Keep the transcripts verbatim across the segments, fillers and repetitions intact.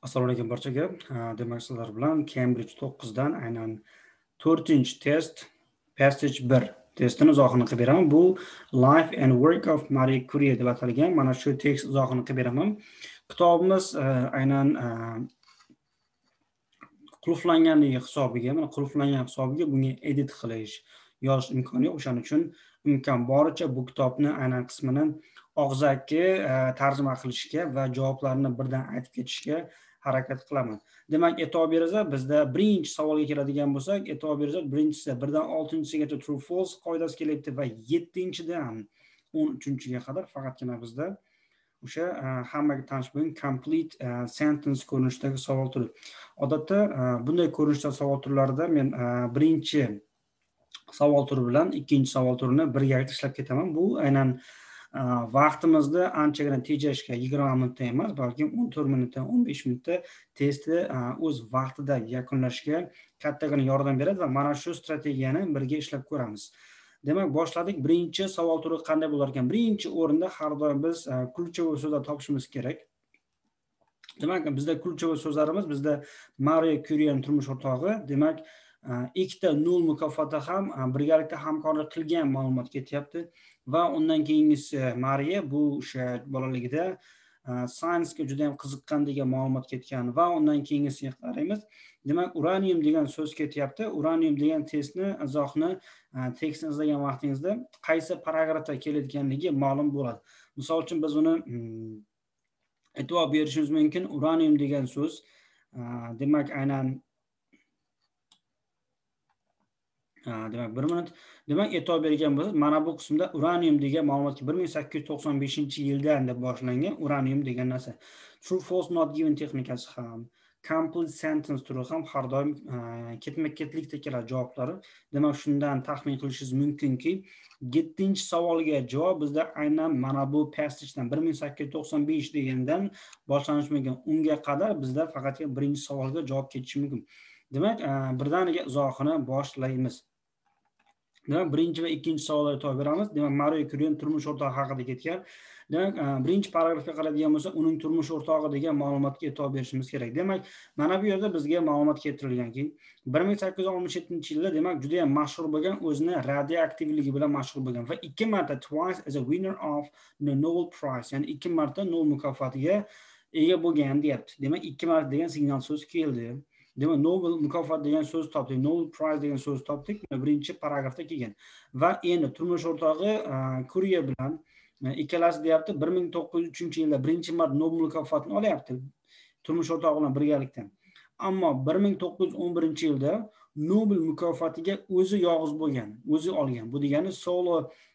Assalomu alaykum barchaga. Demak, sizlar bilan Cambridge to'qqiz dan aynan to'rtinchi test Passage bir testini izohini qilib beraman. Bu Life and Work of Marie Curie deb atalgan. Mana shu tekst izohini qilib beraman. Kitobimiz aynan qulflanganligi hisobiga, mana qulflangan hisobiga bunga edit qilish, yozish imkoni yo'q. O'shaning uchun imkon boricha bu kitobni aynan qismini og'zaki tarjima qilishga va javoblarni birdan aytib ketishga harakat qilaman. Demak, e'tibor beringizlar, bizda birinchi savolga keladigan bo'lsak, e'tibor beringizlar, birinchisi birdan oltinchisigacha true false qoidasi kelyapti va yettinchidan o'n uchinchiga qadar faqatgina bizda o'sha hammaga tanish bo'lgan complete sentence ko'rinishidagi savol turi. Odatda bunday ko'rinishda savol turlarida men birinchi savol turi bilan ikkinchi savol turini birgalikda ishlab ketaman. Bu aynan vaqtimizni anchagina tejashga yigirma minutda emas, balki o'n to'rt minutda, o'n besh minutda testni o'z vaqtida yakunlashga kattagina yordam beradi va mana shu strategiyani birga ishlab ko'ramiz. Demak, boshladik. Birinchi savol turi qanday bo'lar ekan? Birinchi o'rinda har doim biz ключевой so'zlar topishimiz kerak. Demak, bizda ключевой so'zlarimiz bizda Marie Curie'ning turmush o'rtog'i, demak, ikkita nol mukofoti ham birgalikda hamkorlik qilgan ma'lumot ketyapti va undan keyingisi Marie bu o'sha bolaligida science-ga juda ham qiziqqan degan ma'lumot ketgan va undan keyingisiga qaraymiz. Demak, uranium degan so'z ketyapti. Uranium degan testni izohni tekstni izlagan vaqtingizda qaysi paragrafda kelayotganligi ma'lum bo'ladi. Misol uchun biz uni e'tibor berishimiz mumkin. Uranium degan so'z demak aynan demak bir minut. Demak, e'tibor bergan bo'lsangiz, mana bu qismda uranium degan ma'lumotga bir ming sakkiz yuz to'qson beshinchi yildan deb boshlangan uranium degan narsa. True false not given texnikasi ham, complete sentence turi ham har doim ketma-ketlikda keladi javoblari. Demak, shundan taxmin qilishingiz mumkinki, yettinchi savolga javob bizda aynan mana bu passagedan bir ming sakkiz yuz to'qson besh degandan boshlanishi mumkin. Unga qadar bizda faqat birinchi savolga javob ketishi mumkin. Demak, birdaniga izohini boshlaymiz. Demak, birinchi va ikkinchi savollarga e'tibor beramiz. Demak, Marie Curie turmush o'rtog'i haqida ketgan. Demak, birinchi paragrafga qaraydigan bo'lsa, uning turmush o'rtog'i degan ma'lumotga e'tibor berishimiz kerak. Demak, mana bu yerda bizga ma'lumot keltirilganki, bir ming sakkiz yuz oltmish yettinchi yilda demak juda ham mashhur bo'lgan, o'zini radioaktivligi bilan mashhur bo'lgan va ikki marta twice as a winner of the Nobel Prize, ya'ni ikki marta Nobel mukofotiga ega bo'lgan deyapti. Demak, ikki marta degan signal so'z keldi. Demak, Nobel mukofoti degan so'z topdik, Nobel Prize degan so'z topdik. Birinchi paragrafda kelgan. Va endi turmush o'rtog'i Curie bilan ikkalasi deyapti, bir ming to'qqiz yuz uchinchi yilda birinchi marta Nobel mukofotini olyapti. Turmush o'rtog'i bilan birgalikda. Ammo bir ming to'qqiz yuz o'n birinchi yilda Nobel mukofotiga o'zi yolg'iz bo'lgan, o'zi olgan. Bu degani solo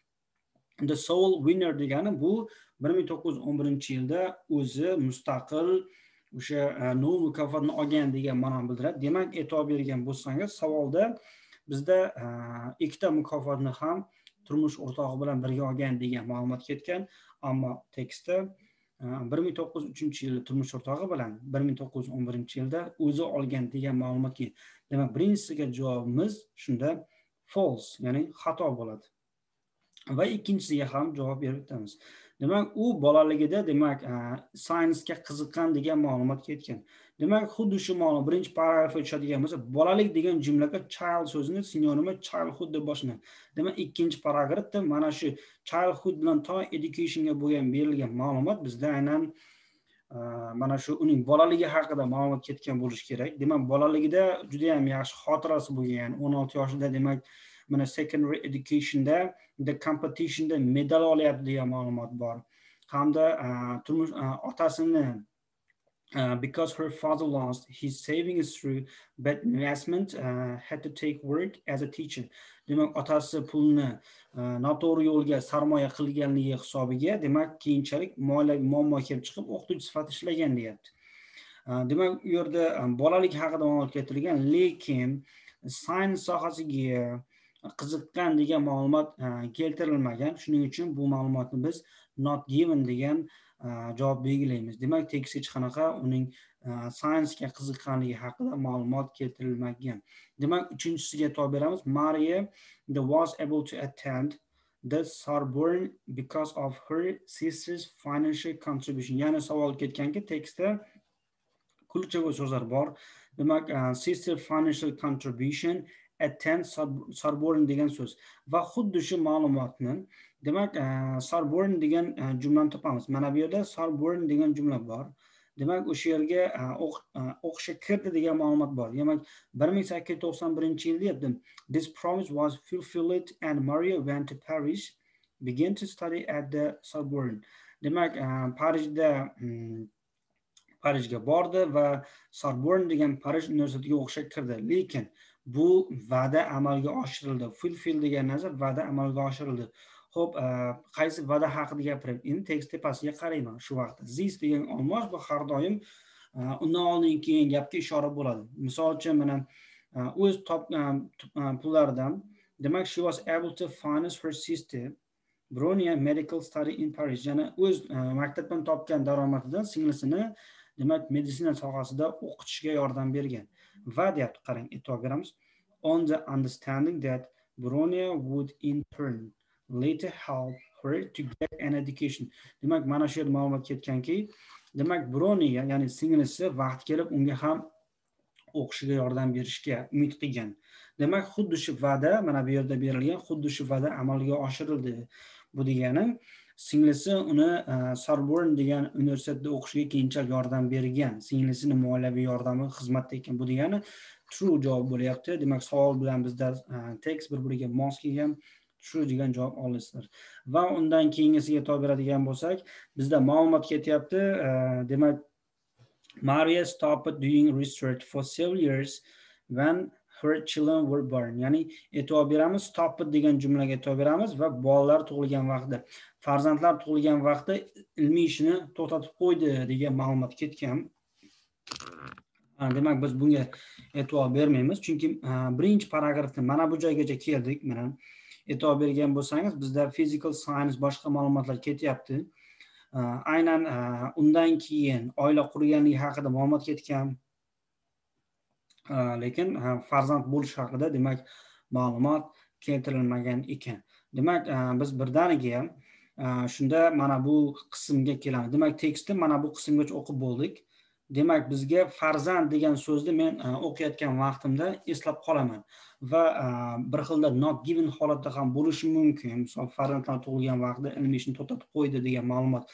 the sole winner degani bu bir ming to'qqiz yuz o'n birinchi yilda o'zi mustaqil o'sha Nobel mukofotini olgan degan ma'noni bildiradi. Demak, e'tibor bergan bo'lsangiz, savolda bizda ikkita mukofotni ham turmush o'rtog'i bilan birga olgan degan ma'lumot ketgan, ammo tekstda bir ming to'qqiz yuz uchinchi yilda turmush o'rtog'i bilan bir ming to'qqiz yuz o'n birinchi yilda o'zi olgan degan ma'lumot kelgan. Demak, birinchisiga javobimiz shunda false, ya'ni xato bo'ladi. Va ikkinchisiga ham javob berib o'tamiz. Demak, u bolaligida demak science-ga qiziqqan degan ma'lumot ketgan. Demak, xuddi shu ma'lumot birinchi paragrafga tushadigan bo'lsa, bolalik degan jumlaga child so'zini sinonimi childhood deb boshlanadi. Demak, ikkinchi paragrafda mana shu childhood bilan to educationga bo'lgan berilgan ma'lumot bizda aynan mana shu uning bolaligi haqida ma'lumot ketgan bo'lishi kerak. Demak, bolaligida juda ham yaxshi xotirasi bo'lgan, o'n olti yoshida demak mana secondary educationda the competitionda medal olyapti degan ma'lumot bor. Hamda turmush otasini because her father lost his savings through bad investment uh, had to take work as a teacher. Demak, otasi pulni noto'g'ri yo'lga sarmoya qilganligi hisobiga, demak, keyinchalik moliyaviy muammo kelib chiqib, o'qituvchi sifatida ishlagan deyapti. Demak, u yerda bolalik haqida ma'lumot keltirilgan, lekin science sohasiga qiziqqan degan ma'lumot keltirilmagan. Shuning uchun bu ma'lumotni biz not given degan javob belgilaymiz. Demak, tekstga hech qanaqa uning science-ga qiziqqanligi haqida ma'lumot keltirilmagan. Demak, uchinchisiga e'tibor beramiz. Marie was able to attend the Sorbonne because of her sister's financial contribution. Ya'ni savol ketganki, tekstda kulcha so'zlar bor. Demak, sister financial contribution attend Sorbonne degan so'z va xuddi shu ma'lumotni demak Sorbonne degan jumlani topamiz. Mana bu yerda Sorbonne degan jumla bor. Demak, o'sha yerga o'qishga kirdi degan ma'lumot bor. Demak, bir ming sakkiz yuz to'qson birinchi yilda deyapti. This promise was fulfilled and Maria went to Paris, began to study at the Sorbonne. Demak, Parijda Parijga bordi va Sorbonne degan Parij universitetiga o'qishga kirdi. Lekin bu va'da amalga oshirildi. Fulfill degan narsa va'da amalga oshirildi. Xo'p, qaysi va'da haqida gapiryapti? Endi tekst tepasiga qarayman shu vaqtda. This degan olmos bu har doim undan oldin keyin gapga ishora bo'ladi. Misol uchun mana o'z topgan pullaridan, demak, she was able to finance her sister Bronia medical study in Paris. Yana o'z maktabdan topgan daromadidan singlisini demak meditsina sohasida o'qitishga yordam bergan. Va deyapti, qarang, e'tibor beramiz. On the understanding that Bronia would in turn later help her to get an education. Demak, mana shu yerda ma'lumot ketganki, demak, Bronia, ya'ni singlisi vaqt kelib unga ham o'qishiga yordam berishga umid qilgan. Demak, xuddi shu va'da mana bu yerda berilgan, xuddi shu va'da amalga oshirildi. Bu degani singlisi uni Sorbonne degan universitetda o'qishiga keyinchalik yordam bergan. Singlisining moliyaviy yordami xizmatda ekan. Bu degani true javob bo'lyapti. Demak, savol bilan bizda tekst bir-biriga mos kelgan, true degan javob olasizlar. Va undan keyingisiga e'tibor beradigan bo'lsak, bizda ma'lumot ketyapti. Demak, Maria stopped doing research for several years when her children were born. Ya'ni e'tibor beramiz, stopped degan jumlaga e'tibor beramiz va bolalar tug'ilgan vaqtda, farzandlar tug'ilgan vaqtda ilmiy ishini to'xtatib qo'ydi degan ma'lumot ketgan. Demak, biz bunga e'tibor bermaymiz, chunki birinchi paragrafda mana bu joygacha keldik. Mana e'tibor bergan bo'lsangiz, bizda physical science boshqa ma'lumotlar ketyapti. Aynan undan keyin oila qurganligi haqida ma'lumot ketgan. Lekin farzand bo'lish haqida demak ma'lumot keltirilmagan ekan. Demak, biz birdaniga shunda mana bu qismga kelamiz. Demak, tekstni mana bu qismgacha o'qib bo'ldik. Demak, bizga farzand degan so'zni men o'qiyotgan vaqtimda eslab qolaman va bir xilda not given holatda ham bo'lishi mumkin. Misol, farzandlar tug'ilgan vaqtda ilmiy ishni to'xtatib qo'ydi degan ma'lumot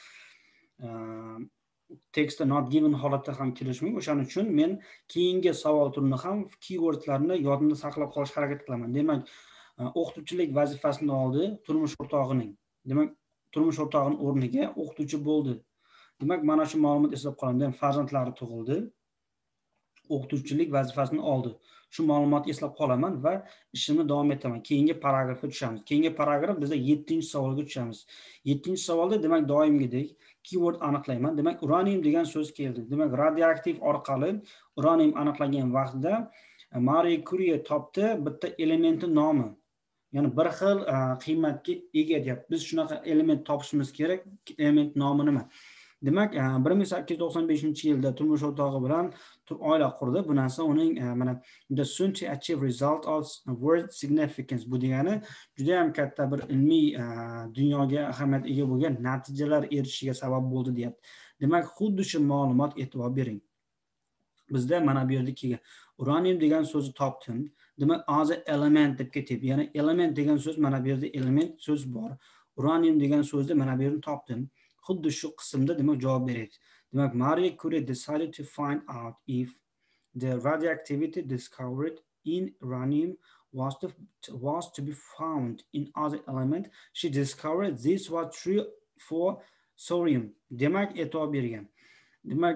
tekstda not given holatda ham kelishi mumkin. O'shaning uchun men keyingi savol turini ham keywordlarni yodimda saqlab qolishga harakat qilaman. Demak, o'qituvchilik vazifasini oldi turmush o'rtog'ining. Demak, turmush o'rtog'ining o'rniga o'qituvchi bo'ldi. Demak, mana shu ma'lumot eslab qolaman. Demak, farzandlari tug'ildi, o'qituvchilik vazifasini oldi. Shu ma'lumotni eslab qolaman va ishimni davom etaman. Keyingi paragrafga tushamiz. Keyingi paragraf bizda yettinchi savolga tushamiz. yettinchi savolda demak doimgidek keyword aniqlayman. Demak, uranium degan so'z keldi. Demak, radioaktiv orqali uranium aniqlangan vaqtda Marie Curie topdi bitta elementning nomi. Ya'ni bir xil qiymatga ega deyapti. Biz shunaqa element topishimiz kerak. Element nomi nima? Demak, bir ming sakkiz yuz to'qson beshinchi yilda turmush o'rtog'i bilan oila qurdi. Bu narsa uning mana the soon to achieve result of world significance. Bu degani juda ham katta bir ilmiy dunyoga ahamiyat ega bo'lgan natijalar erishishiga sabab bo'ldi deyapti. Demak, xuddi shu ma'lumot e'tibor bering. Bizda mana bu yerda kelgan uranium degan so'zni topdim. Demak, as a element deb ketyapti. Ya'ni element degan so'z mana bu yerda element so'z bor. Uranium degan so'zni mana bu yerda topdim. Xuddi shu qismda demak javob beryapti. Demak, Marie Curie decided to find out if the radioactivity discovered in uranium was to, was to be found in other element. She discovered this was true for thorium. Demak, e'tibor bergan. Demak,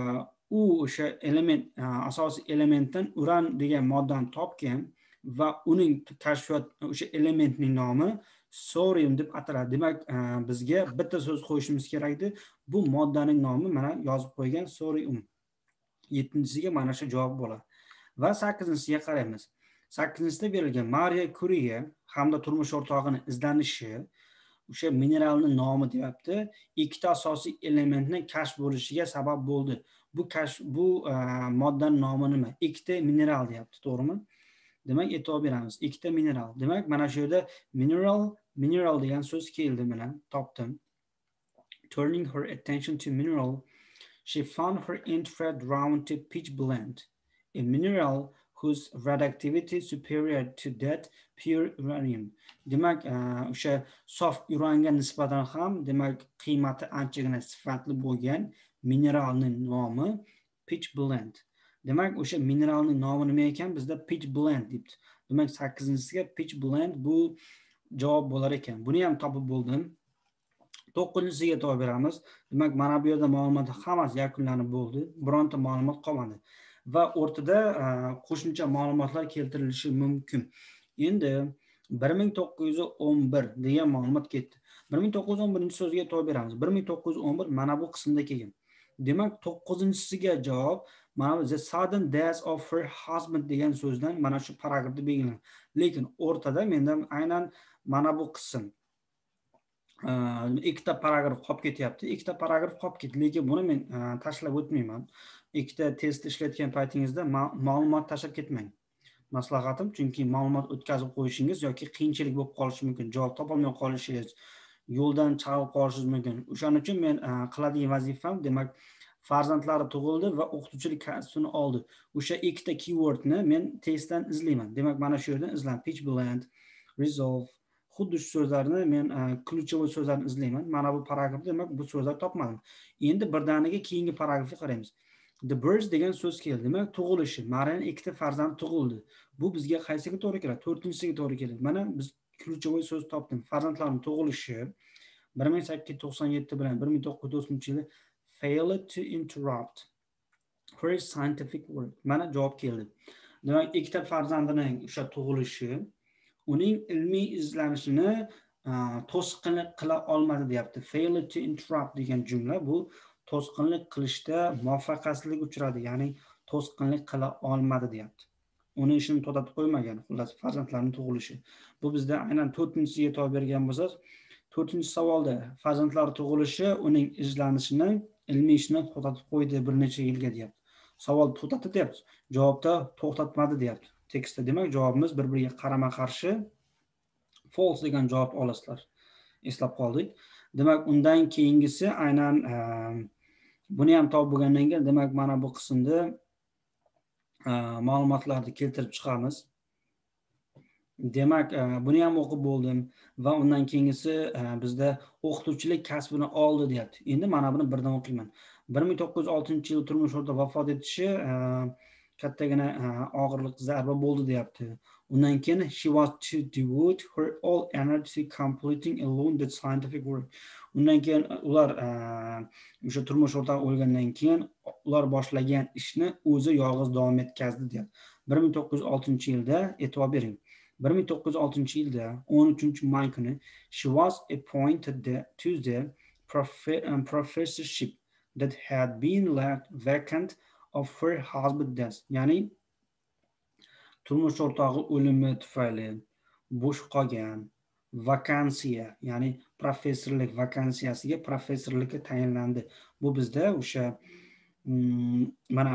u o'sha element, asosiy elementdan uran degan moddani topgan va uning kashfiyot o'sha elementning nomi thorium deb ataladi. Demak, bizga bitta so'z qo'yishimiz kerak edi. Bu moddaning nomi mana yozib qo'ygan thorium. yettinchisiga mana shu javob bo'ladi. Va sakkizinchisiga qaraymiz. sakkizinchisida berilgan Marie Curie hamda turmush o'rtog'ining izlanishi o'sha mineralning nomi deyapti. Ikkita asosiy elementning kashf bo'lishiga sabab bo'ldi. Bu kashf bu moddaning nomi nima? Ikkita mineral deyapti, to'g'rimi? Demak, e'tibor beramiz. Ikkita mineral. Demak, mana shu yerda mineral, mineral degan so'z keldi, mana topdim. Turning her attention to mineral, She found her infrared round pitch blende, a mineral whose radioactivity superior to that pure uranium. Demak, o'sha sof uranga nisbatan ham demak qiymati anchagina sifatli bo'lgan mineralning nomi pitch blende. Demak, o'sha mineralning nomi nima ekan? Bizda pitch blende debdi. Demak, sakkizinchisiga pitch blende bu javob bo'lar ekan. Buni ham topib bo'ldim. to'qqizinchisiga e'tibor beramiz. Demak, mana bu yerda ma'lumotlar hammasi yakunlanib bo'ldi. Bironta ma'lumot qolmadi. Va o'rtada qo'shimcha ma'lumotlar keltirilishi mumkin. Endi bir ming to'qqiz yuz o'n bir degan ma'lumot ketdi. bir ming to'qqiz yuz o'n birinchi so'zga e'tibor beramiz. bir ming to'qqiz yuz o'n bir mana bu qismda kelgan. Demak, to'qqizinchisiga javob mana bu the sudden death of her husband degan so'zdan mana shu paragrafda belgilangan. Lekin o'rtada menda aynan mana bu qism ikkita paragraf qolib ketyapti. Ikkita paragraf qolib ketdi, lekin buni men tashlab o'tmayman. Ikkita test ishlatgan paytingizda ma'lumot tashlab ketmang. Maslahatim, chunki ma'lumot o'tkazib qo'yishingiz yoki qiyinchilik bo'lib qolishi mumkin, javob topolmay qolishingiz, yo'ldan chiqib qolishingiz mumkin. O'shaning uchun men qiladigan vazifam, demak, farzandlari tug'ildi va o'qituvchilik kasbini oldi. O'sha ikkita keywordni men testdan izlayman. Demak, mana shu yerdan izlan pitch blende, resolve, xuddi shu so'zlarni men ключевой so'zlarni izlayman. Mana bu paragrafda demak bu so'zlar topmadim. Endi birdaniga keyingi paragrafga qaraymiz. The birth degan so'z keldi. Demak, tug'ilishi. Mariyaning ikkita farzandi tug'ildi. Bu bizga qaysiga to'g'ri keladi? to'rtinchisiga to'g'ri keladi. Mana biz ключевой so'z topdim. Farzandlarning tug'ilishi bir ming sakkiz yuz to'qson yetti bilan bir ming to'qqiz yuz to'qsoninchi yilda failed to interrupt her scientific work. Mana javob keldi. Demak, ikkita farzandining o'sha tug'ilishi uning ilmiy izlanishini to'sqinlik qila olmadi deyapti. Failed to interrupt degan jumla bu to'sqinlik qilishda muvaffaqiyatsizlik uchradi, ya'ni to'sqinlik qila olmadi deyapti. Uni ishini to'xtatib qo'ymagan, xullas farzandlarning tug'ilishi. Bu bizda aynan to'rtinchisiga e'tibor bergan bo'lsak, to'rtinchi savolda farzandlar tug'ilishi uning izlanishini, ilmiy ishini to'xtatib qo'ydi bir necha yilga deyapti. Savol to'xtatdi deyapti, javobda to'xtatmadi deyapti. Tekstda demak javobimiz bir-biriga qarama-qarshi false degan javob olasizlar. Eslab qoldik. Demak, undan keyingisi aynan buni ham topib bo'lgandan keyin demak mana bu qismda ma'lumotlarni keltirib chiqamiz. Demak, buni ham o'qib bo'ldim va undan keyingisi bizda o'qituvchilik kasbini oldi deyapti. Endi mana buni birdan o'qiyman. bir ming to'qqiz yuz oltinchi yil turmush o'rtog'i vafot etishi kattagina og'irlik zarba bo'ldi deyapti. Undan keyin she was to devote her all energy completing alone that scientific work. Undan keyin ular o'sha turmush o'rtog'i o'lgandan keyin ular boshlagan ishni o'zi yolg'iz davom etkazdi deyapti. bir ming to'qqiz yuz oltinchi yilda e'tibor bering. bir ming to'qqiz yuz oltinchi yilda o'n uchinchi may kuni she was appointed to the professorship that had been left vacant of her husband's death. Ya'ni turmush o'rtog'i o'limi tufayli bo'sh qolgan vakansiya, ya'ni professorlik vakansiyasiga professorlikka tayinlandi. Bu bizda o'sha mana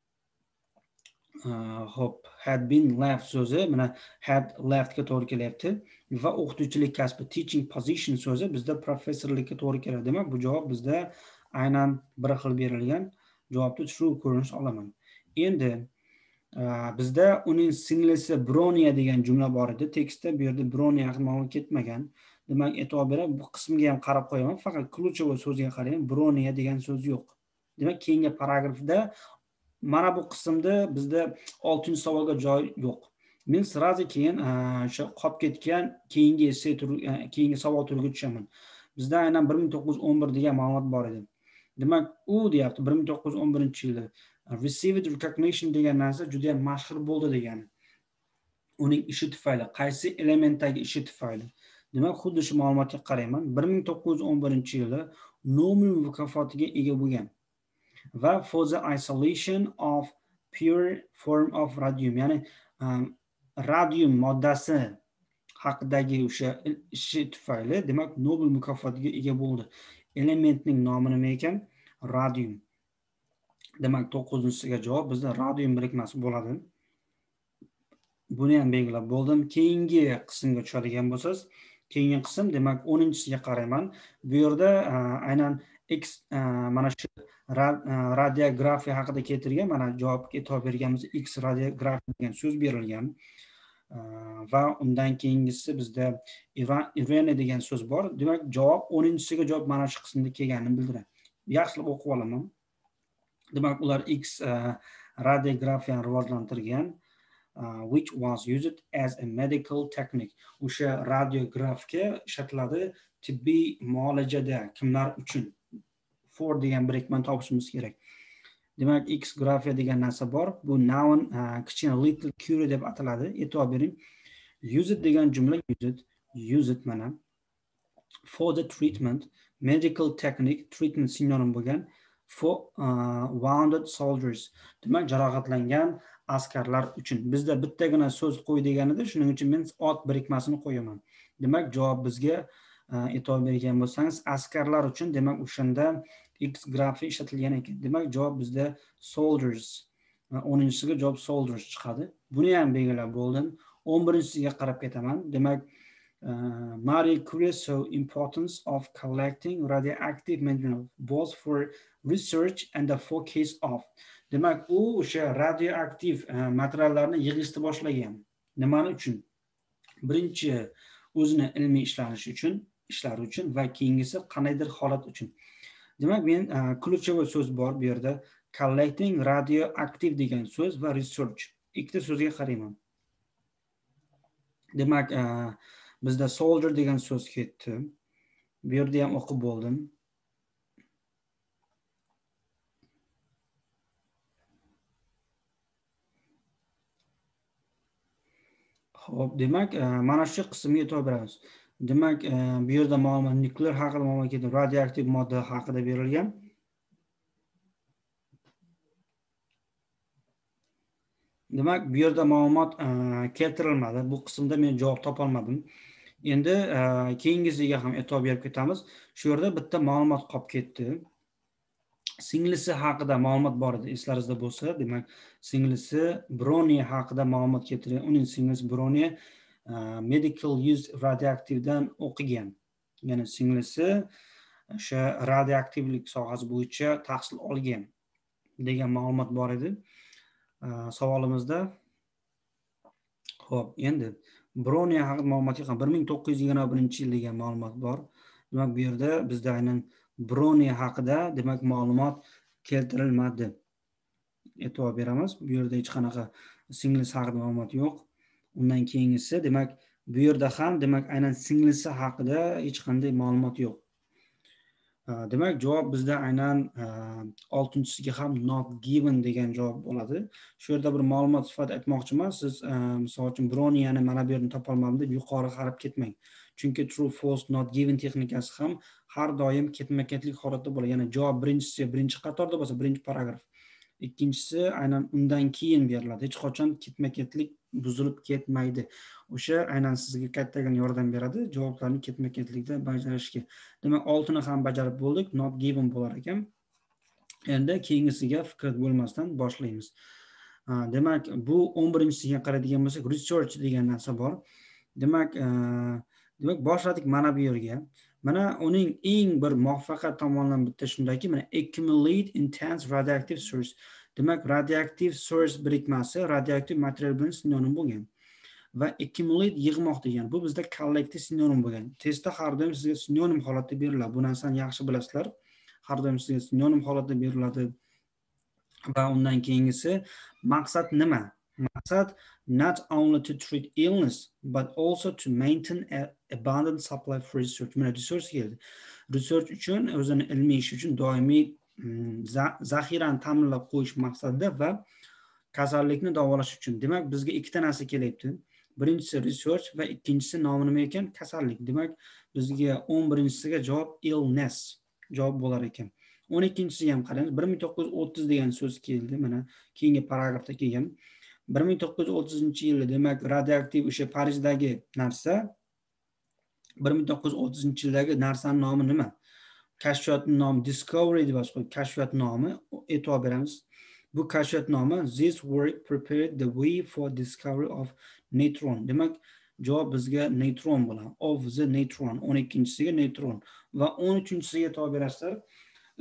hop had been left so'zi mana had left ga to'g'ri kelyapti va o'qituvchilik kasbi teaching position so'zi bizda professorlikka to'g'ri keladi. Demak, bu javob bizda aynan bir xil berilgan. Javobni true ko'rinish olaman. Endi bizda uning singlisi Bronia degan jumla bor edi. Tekstda bu yerda Bronia haqida ma'lumot ketmagan. Demak, e'tibor berib bu qismga ham qarab qo'yaman. Faqat ключевой so'zga qarayman. Bronia degan so'z yo'q. Demak, keyingi paragrafda mana bu qismda bizda oltinchi savolga joy yo'q. Men sirazi keyin o'sha qolib ketgan keyingi essay turi, keyingi savol turiga tushaman. Bizda aynan bir ming to'qqiz yuz o'n bir degan ma'lumot bor edi. Demak, u deyapti bir ming to'qqiz yuz o'n birinchi yilda received recognition degan narsa juda ham mashhur bo'ldi degani. Uning ishi tufayli, qaysi elementdagi ishi tufayli. Demak, xuddi shu ma'lumotga qarayman. bir ming to'qqiz yuz o'n birinchi yilda Nobel mukofotiga ega bo'lgan. Va for the isolation of pure form of radium, ya'ni um, radium moddasi haqidagi o'sha ishi tufayli demak Nobel mukofotiga ega bo'ldi. Elementning nomi nima ekan? Radium. Demak, to'qqizinchisiga javob bizda radium birikmasi bo'ladi. Buni ham belgilab bo'ldim. Keyingi qismga tushadigan bo'lsangiz, keyingi qism demak o'ninchisiga qarayman. Bu yerda aynan X mana shu radiografiya haqida keltirgan. Mana javobga e'tibor berganimizda X radiografiya degan so'z berilgan. Va undan keyingisi bizda Irene degan so'z bor. Demak, javob o'ninchisiga javob mana shu qismda kelganini bildiradi. Yaxshilab o'qib olaman. Demak, ular X radiografiyani rivojlantirgan, which was used as a medical technique. O'sha radiografga ishlatiladi tibbiy muolajada kimlar uchun? For degan birikmani topishimiz kerak. Demak, X grafiya degan narsa bor. Bu noun kichkina little cure deb ataladi. E'tibor bering. Use it degan jumla use it, use it mana. For the treatment, medical technique, treatment sinonim bo'lgan. For uh, wounded soldiers. Demak, jarohatlangan askarlar uchun. Bizda bittagina so'z qo'y deganida, shuning uchun men ot birikmasini qo'yaman. Demak, javob bizga e'tibor bergan bo'lsangiz, askarlar uchun, demak, o'shanda X grafiya ishlatilgan ekan. Demak, javob bizda soldiers. o'ninchisiga javob soldiers chiqadi. Buni ham belgilab bo'ldim. o'n birinchisiga qarab ketaman. Demak, uh, Marie Curie saw importance of collecting radioactive material both for research and the focus of. Demak, u o'sha radioaktiv uh, materiallarni yig'ishni boshlagan. Nimani uchun? Birinchi o'zini ilmiy ishlanishi uchun, ishlari uchun va keyingisi qandaydir holat uchun. Demak, men ключевой so'z bor bu yerda. Collecting radioactive degan so'z va research. Ikkita so'zga qarayman. Demak, bizda soldier degan so'z ketdi. Bu yerda ham o'qib bo'ldim. Xo'p, demak, mana shu qismga e'tibor beramiz. Demak, bu yerda ma'lumot nuklear haqida ma'lumot keldi, radioaktiv modda haqida berilgan. Demak, bu yerda ma'lumot keltirilmadi. Bu qismda men javob topa olmadim. Endi keyingisiga ham e'tibor berib ketamiz. Shu yerda bitta ma'lumot qolib ketdi. Singlisi haqida ma'lumot bor edi, eslaringizda bo'lsa, demak, singlisi Brony haqida ma'lumot keltirgan. Uning singlisi Brony medical use radioaktivdan o'qigan. Ya'ni singlisi o'sha radioaktivlik sohasi bo'yicha tahsil olgan degan ma'lumot bor edi savolimizda. Xo'p, endi Brony haqida ma'lumot ham bir ming to'qqiz yuz yigirma birinchi yil degan ma'lumot bor. Demak, bu yerda bizda aynan Brony haqida demak ma'lumot keltirilmadi. E'tibor beramiz. Bu yerda hech qanaqa singlisi haqida ma'lumot yo'q. Undan keyingisi, demak, bu yerda ham demak aynan singlisi haqida hech qanday ma'lumot yo'q. Demak, javob bizda aynan oltinchisiga ham not given degan javob bo'ladi. Shu yerda bir ma'lumot sifatida aytmoqchiman. Siz misol uchun Bronyani mana bu yerni topa olmadim deb yuqori qarab ketmang. Chunki true false not given texnikasi ham har doim ketma-ketlik holatda bo'ladi. Ya'ni javob birinchisi birinchi qatorda bo'lsa, birinchi paragraf. Ikkinchisi aynan undan keyin beriladi. Hech qachon ketma-ketlik buzilib ketmaydi. O'sha aynan sizga kattagina yordam beradi javoblarni ketma-ketlikda bajarishga. Demak, oltini ham bajarib bo'ldik, not given bo'lar ekan. Endi keyingisiga fikr bo'lmasdan boshlaymiz. Demak, bu o'n birinchisiga qaraydigan bo'lsak, research degan narsa bor. Demak, demak boshladik mana bu yerga. Mana uning eng bir muvaffaqiyat tomonlaridan bitta shundaki, mana accumulate intense radioactive source. Demak, radioaktiv source birikmasi radioaktiv material bilan sinonim bo'lgan. Va accumulate yig'moq degan. Bu bizda collective sinonim bo'lgan. Testda har doim sizga sinonim holatda beriladi. Bu narsani yaxshi bilasizlar. Har doim sizga sinonim holatda beriladi. Va undan keyingisi maqsad nima? Maqsad not only to treat illness but also to maintain an abundant supply for research. Mana research keldi. Research uchun, o'zini ilmiy ish uchun doimiy zaxirani ta'minlab qo'yish maqsadida va kasallikni davolash uchun. Demak, bizga ikkita narsa kelyapti. Birinchisi research va ikkinchisi nomi nima ekan? Kasallik. Demak, bizga o'n birinchisiga javob illness javob bo'lar ekan. o'n ikkinchisiga ham qarang, bir ming to'qqiz yuz o'ttiz degan so'z keldi. Mana keyingi paragrafda kelgan. bir ming to'qqiz yuz o'ttizinchi yilda, demak, radioaktiv o'sha Parijdagi narsa, bir ming to'qqiz yuz o'ttizinchi yildagi narsaning nomi nima? Kashfiyotning nomi Discovery deb yozib qo'yib, kashfiyot nomi, e'tibor beramiz. Bu kashfiyot nomi This work prepared the way for discovery of neutron. Demak, javob bizga neutron bo'ladi. Of the neutron. o'n ikkinchisiga neutron va o'n uchinchisiga e'tibor berasizlar.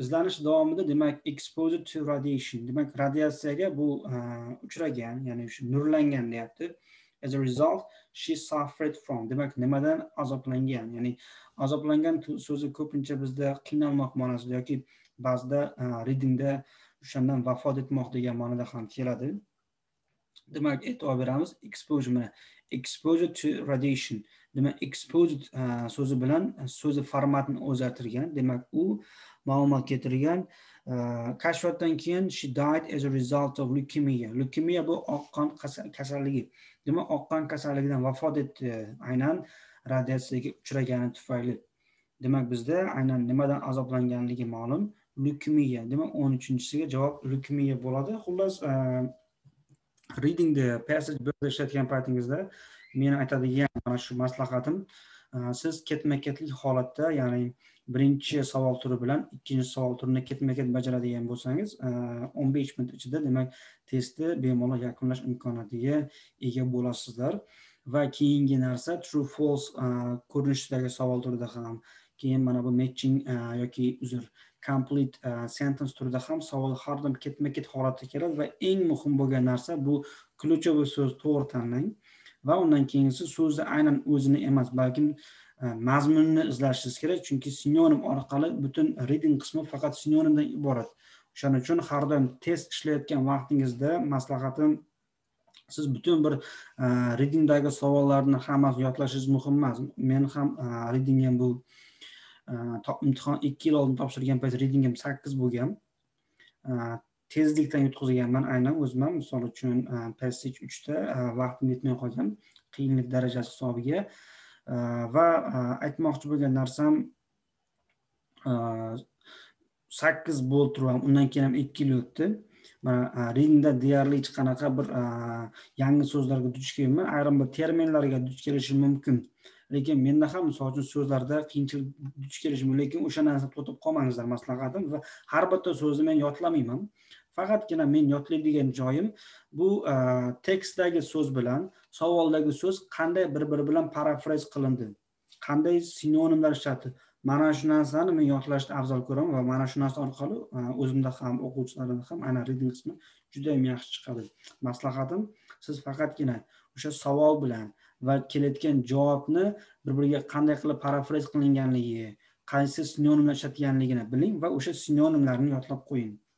izlanish davomida demak exposed to radiation, demak radiatsiyaga bu uchragan, ya'ni shu nurlangan deyapti. As a result, she suffered from, demak nimadan azoblangan, ya'ni azoblangan so'zi ko'pincha bizda qiynalmoq ma'nosida yoki ba'zida readingda o'shandan vafot etmoq degan ma'noda ham keladi. Demak e'tibor beramiz exposure mana exposure to radiation, demak exposed so'zi bilan so'zi formatini o'zgartirgan, demak u ma'lumot keltirgan. Kashfiyotdan keyin she died as a result of leukemia. Leukemia bu oq qon kasalligi. Demak oq qon kasalligidan vafot etdi, aynan radiatsiyaga uchragani tufayli. Demak bizda aynan nimadan azoblanganligi ma'lum, leukemia. Demak o'n uchinchisiga javob leukemia bo'ladi. Xullas reading the passage birda ishlatgan paytingizda men aytadigan mana shu maslahatim, siz ketma-ketlik holatda, ya'ni birinchi savol turi bilan ikkinchi savol turini ketma-ket bajaradigan bo'lsangiz, o'n besh minut ichida demak testni bemalol yakunlash imkoniyatiga ega bo'lasizlar. Va keyingi narsa true false ko'rinishidagi savol turida ham, keyin mana bu matching yoki uzr complete sentence turida ham savol har doim ketma-ket holatda keladi va eng muhim bo'lgan narsa bu ключевой so'z to'g'ri tanlang va undan keyingisi so'zni aynan o'zini emas, balkim mazmunni izlashingiz kerak, chunki sinonim orqali butun reading qismi faqat sinonimdan iborat. O'shaning uchun har doim test ishlayotgan vaqtingizda maslahatim, siz butun bir readingdagi savollarni hammasini yodlashingiz muhim emas. Men ham reading ham bu imtihon ikki yil oldin topshirgan payt reading ham sakkiz bo'lgan. Tezlikdan yutqizganman aynan o'zim ham, misol uchun passage uchda vaqtim yetmay qolgan qiyinlik darajasi hisobiga. Va aytmoqchi bo'lgan narsam, sakkiz bo'lib turib ham undan keyin ham ikki yil o'tdi. Mana readingda deyarli hech qanaqa bir yangi so'zlarga duch kelmayman, ayrim bir terminlarga duch kelishim mumkin. Lekin menda ham misol uchun so'zlarda qiyinchilik duch kelishi mumkin, lekin o'sha narsani to'tib qolmangizlar maslahatim. Va har bitta so'zni men yodlamayman. Faqatgina men yodlaydigan joyim bu tekstdagi so'z bilan savoldagi so'z qanday bir-biri bilan parafraz qilindi, qanday sinonimlar ishlati. Mana shu narsani men yodlashni afzal ko'raman va mana shu narsa orqali o'zimda ham o'quvchilarimda ham aynan reading qismi juda ham yaxshi chiqadi. Maslahatim, siz faqatgina o'sha savol bilan va kelayotgan javobni bir-biriga qanday qilib parafraz qilinganligi, qaysi sinonimlar ishlatilganligini biling va o'sha sinonimlarni yodlab qo'ying.